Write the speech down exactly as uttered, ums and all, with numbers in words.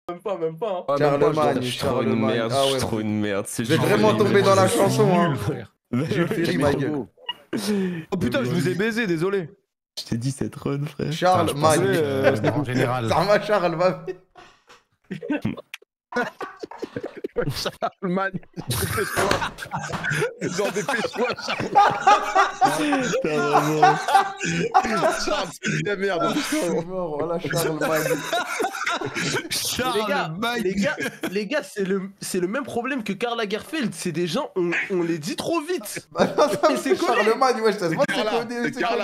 Même pas, même pas. Hein. Ah, Charlemagne, je suis trop une Charlemagne. merde, Ah je ouais. suis trop une merde. Vous êtes vraiment tombé dans la chanson, hein. Jules Ferry, ma gueule. Oh putain, je vous ai baisé, désolé. Je t'ai dit cette run, frère. Charlemagne. Euh, en général. Ça va, Charles, va. Charlemagne. Genre dépêche-toi, Charles. Charles, c'est de la merde. Voilà, Charlemagne. Les gars, les gars, les gars, c'est le, c'est le même problème que Karl Lagerfeld. C'est des gens, on, on les dit trop vite. Bah non, Et c'est c'est Charlemagne, wesh, ça se voit que c'est Carla, codé, c'est c'est Carla.